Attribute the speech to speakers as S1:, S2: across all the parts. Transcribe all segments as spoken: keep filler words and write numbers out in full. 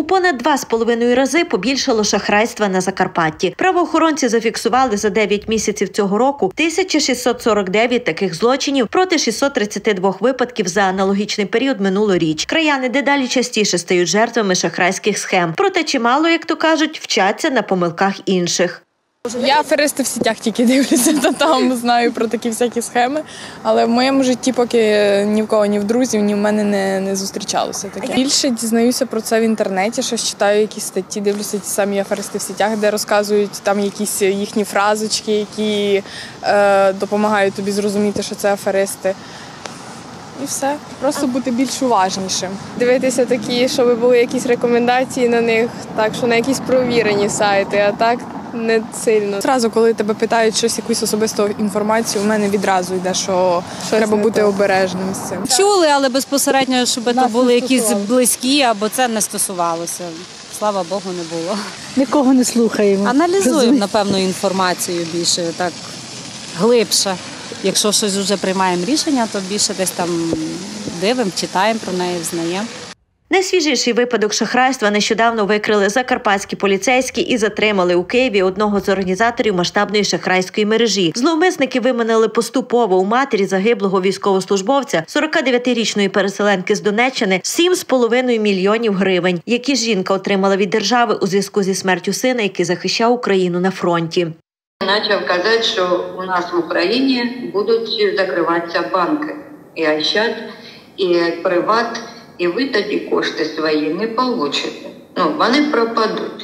S1: У понад два з половиною рази побільшало шахрайства на Закарпатті. Правоохоронці зафіксували за дев'ять місяців цього року тисяча шістсот сорок дев'ять таких злочинів проти шістсот тридцяти двох випадків за аналогічний період минулоріч. Краяни дедалі частіше стають жертвами шахрайських схем. Проте чимало, як то кажуть, вчаться на помилках інших.
S2: Я аферисти в сітях тільки дивлюся, та там знаю про такі всякі схеми, але в моєму житті поки ні в кого, ні в друзів, ні в мене не, не зустрічалося таке. Більше дізнаюся про це в інтернеті, щось читаю якісь статті, дивлюся ті самі аферисти в сітях, де розказують там якісь їхні фразочки, які е, допомагають тобі зрозуміти, що це аферисти. І все. Просто бути більш уважнішим.
S3: Дивитися такі, щоб були якісь рекомендації на них, так що на якісь провірені сайти, а так не сильно.
S2: Зразу, коли тебе питають щось, якусь особисту інформацію, у мене відразу йде, що щось треба бути обережним з цим.
S4: Чули, але безпосередньо, щоб це були якісь близькі, або це не стосувалося. Слава Богу, не було.
S5: Нікого не слухаємо.
S4: Аналізуємо, напевно, інформацію більше, так глибше. Якщо щось вже приймаємо рішення, то більше десь там дивимо, читаємо про неї, знаємо.
S1: Найсвіжіший випадок шахрайства нещодавно викрили закарпатські поліцейські і затримали у Києві одного з організаторів масштабної шахрайської мережі. Зловмисники виманили поступово у матері загиблого військовослужбовця, сорокадев'ятирічної переселенки з Донеччини, сім з половиною мільйонів гривень, які жінка отримала від держави у зв'язку зі смертю сина, який захищав Україну на фронті.
S6: Почав казати, що у нас в Україні будуть закриватися банки, і Ощад, і Приват, і ви тоді кошти свої не получите. Ну, вони пропадуть.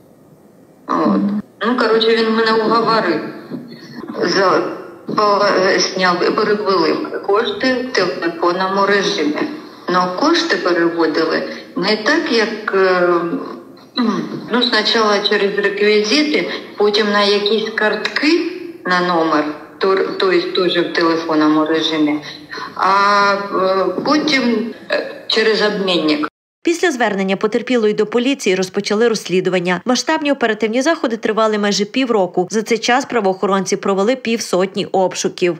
S6: От. Ну, коротше, він мене уговорив. За, по, сняв, перевели кошти в телефонному режимі. Но кошти переводили не так, як... Ну, спочатку через реквізити, потім на якісь картки на номер, тобто теж в телефонному режимі, а потім через обмінник.
S1: Після звернення потерпілої до поліції розпочали розслідування. Масштабні оперативні заходи тривали майже півроку. За цей час правоохоронці провели півсотні обшуків.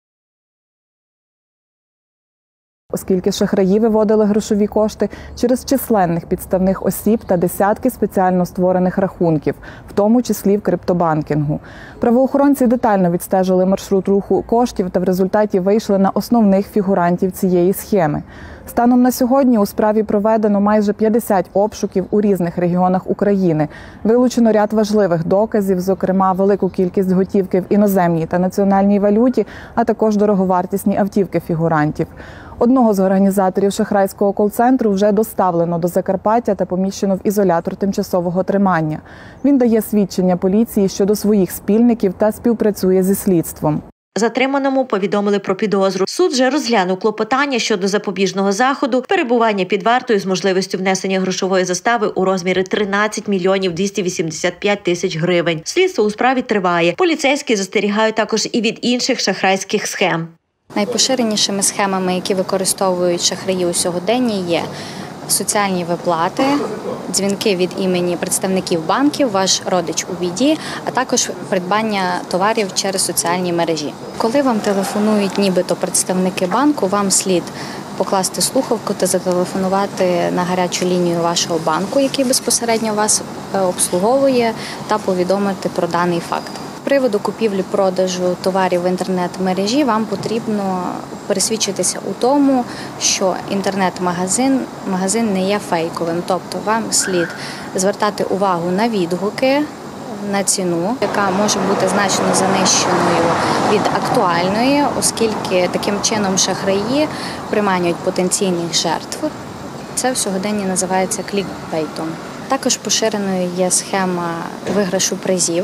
S7: Оскільки шахраї виводили грошові кошти через численних підставних осіб та десятки спеціально створених рахунків, в тому числі в криптобанкінгу. Правоохоронці детально відстежили маршрут руху коштів та в результаті вийшли на основних фігурантів цієї схеми. Станом на сьогодні у справі проведено майже п'ятдесят обшуків у різних регіонах України. Вилучено ряд важливих доказів, зокрема велику кількість готівки в іноземній та національній валюті, а також дороговартісні автівки фігурантів. Одного з організаторів шахрайського кол-центру вже доставлено до Закарпаття та поміщено в ізолятор тимчасового тримання. Він дає свідчення поліції щодо своїх спільників та співпрацює зі слідством.
S1: Затриманому повідомили про підозру. Суд вже розглянув клопотання щодо запобіжного заходу, перебування під вартою з можливістю внесення грошової застави у розмірі тринадцять мільйонів двісті вісімдесят п'ять тисяч гривень. Слідство у справі триває. Поліцейські застерігають також і від інших шахрайських схем.
S8: Найпоширенішими схемами, які використовують шахраї у сьогоденні, є соціальні виплати, дзвінки від імені представників банків, ваш родич у біді, а також придбання товарів через соціальні мережі. Коли вам телефонують нібито представники банку, вам слід покласти слухавку та зателефонувати на гарячу лінію вашого банку, який безпосередньо вас обслуговує, та повідомити про даний факт. З приводу купівлі-продажу товарів в інтернет-мережі вам потрібно пересвідчитися у тому, що інтернет-магазин магазин не є фейковим. Тобто вам слід звертати увагу на відгуки, на ціну, яка може бути значно заниженою від актуальної, оскільки таким чином шахраї приманюють потенційних жертв. Це в сьогоденні називається клікбейтом. Також поширеною є схема виграшу призів.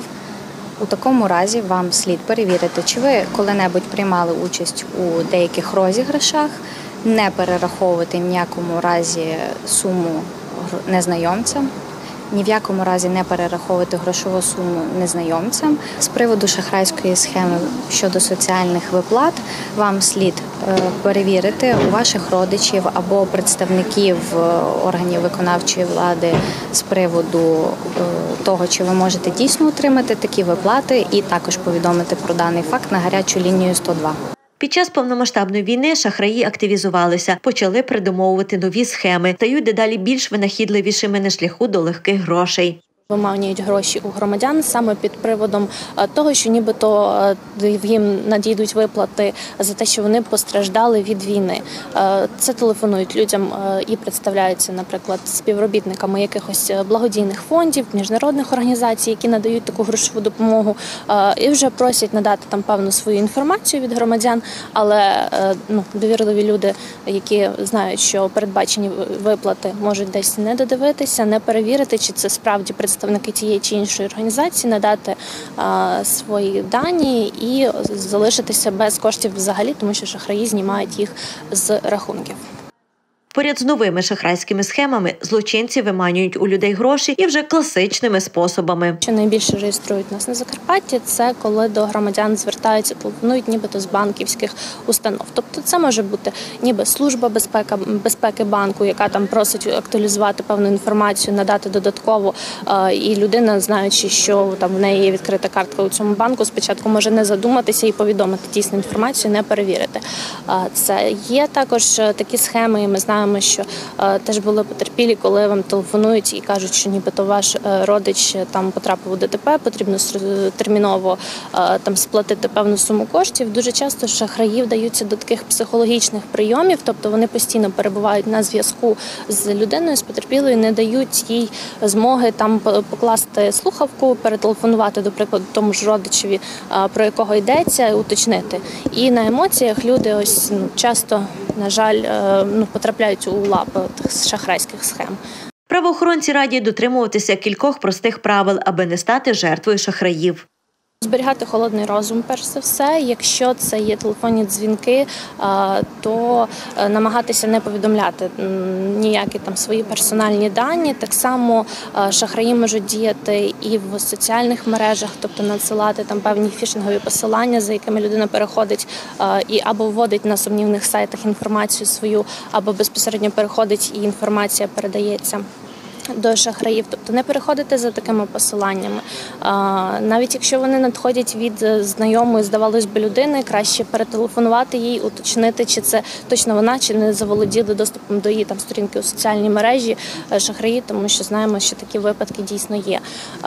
S8: У такому разі вам слід перевірити, чи ви коли-небудь приймали участь у деяких розіграшах, не перераховувати в ніякому разі суму незнайомцям, ні в якому разі не перераховувати грошову суму незнайомцям. З приводу шахрайської схеми щодо соціальних виплат вам слід перевірити у ваших родичів або представників органів виконавчої влади з приводу того, чи ви можете дійсно отримати такі виплати, і також повідомити про даний факт на гарячу лінію сто два.
S1: Під час повномасштабної війни шахраї активізувалися, почали придумовувати нові схеми, стають дедалі більш винахідливішими на шляху до легких грошей.
S9: Виманюють гроші у громадян саме під приводом того, що нібито їм надійдуть виплати за те, що вони постраждали від війни. Це телефонують людям і представляються, наприклад, співробітниками якихось благодійних фондів, міжнародних організацій, які надають таку грошову допомогу, і вже просять надати там певну свою інформацію від громадян, але ну, довірливі люди, які знають, що передбачені виплати можуть десь не додивитися, не перевірити, чи це справді представники представники тієї чи іншої організації, надати а, свої дані і залишитися без коштів взагалі, тому що шахраї знімають їх з рахунків.
S1: Поряд з новими шахрайськими схемами злочинці виманюють у людей гроші і вже класичними способами.
S9: Що найбільше реєструють нас на Закарпатті, це коли до громадян звертаються, телефонують нібито з банківських установ. Тобто це може бути ніби служба безпеки, безпеки банку, яка там просить актуалізувати певну інформацію, надати додатково, і людина, знаючи, що там в неї є відкрита картка у цьому банку, спочатку може не задуматися і повідомити дійсну інформацію, не перевірити. Це є також такі схеми, і ми знаємо, що е, теж були потерпілі, коли вам телефонують і кажуть, що нібито ваш е, родич там потрапив у ДТП, потрібно терміново е, там сплатити певну суму коштів. Дуже часто шахраї вдаються до таких психологічних прийомів, тобто вони постійно перебувають на зв'язку з людиною, з потерпілою, не дають їй змоги там покласти слухавку, перетелефонувати, до прикладу, тому ж родичеві, е, про якого йдеться, уточнити. І на емоціях люди ось ну, часто, на жаль, е, ну, потрапляють у лапи шахрайських схем.
S1: Правоохоронці радять дотримуватися кількох простих правил, аби не стати жертвою шахраїв.
S9: Зберігати холодний розум, перш за все. Якщо це є телефонні дзвінки, то намагатися не повідомляти ніякі там свої персональні дані. Так само шахраї можуть діяти і в соціальних мережах, тобто надсилати там певні фішингові посилання, за якими людина переходить і або вводить на сумнівних сайтах інформацію свою, або безпосередньо переходить і інформація передається до шахраїв, тобто не переходити за такими посиланнями. Навіть якщо вони надходять від знайомої, здавалось би, людини, краще перетелефонувати їй, уточнити, чи це точно вона, чи не заволоділи доступом до її там сторінки у соціальній мережі шахраї, тому що знаємо, що такі випадки дійсно є.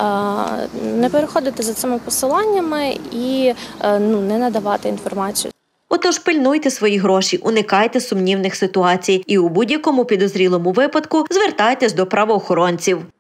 S9: Не переходити за цими посиланнями і ну, не надавати інформацію.
S1: Отож, пильнуйте свої гроші, уникайте сумнівних ситуацій і у будь-якому підозрілому випадку звертайтесь до правоохоронців.